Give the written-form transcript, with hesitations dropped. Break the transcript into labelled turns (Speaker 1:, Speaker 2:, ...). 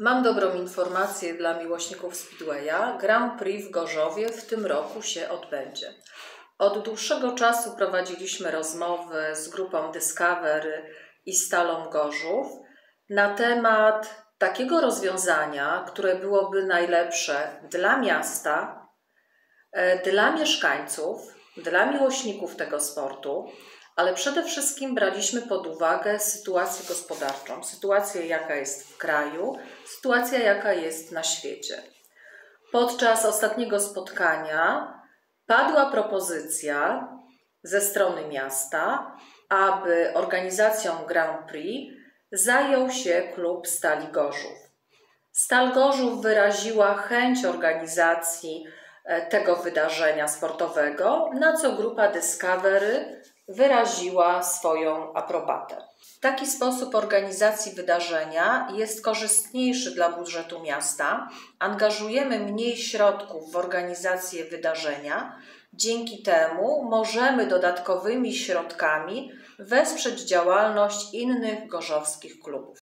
Speaker 1: Mam dobrą informację dla miłośników Speedwaya. Grand Prix w Gorzowie w tym roku się odbędzie. Od dłuższego czasu prowadziliśmy rozmowy z grupą Discovery i Stalą Gorzów na temat takiego rozwiązania, które byłoby najlepsze dla miasta, dla mieszkańców, dla miłośników tego sportu, ale przede wszystkim braliśmy pod uwagę sytuację gospodarczą, sytuację jaka jest w kraju, sytuacja jaka jest na świecie. Podczas ostatniego spotkania padła propozycja ze strony miasta, aby organizacją Grand Prix zajął się klub Stali Gorzów. Stal Gorzów wyraziła chęć organizacji tego wydarzenia sportowego, na co grupa Discovery wyraziła swoją aprobatę. Taki sposób organizacji wydarzenia jest korzystniejszy dla budżetu miasta. Angażujemy mniej środków w organizację wydarzenia. Dzięki temu możemy dodatkowymi środkami wesprzeć działalność innych gorzowskich klubów.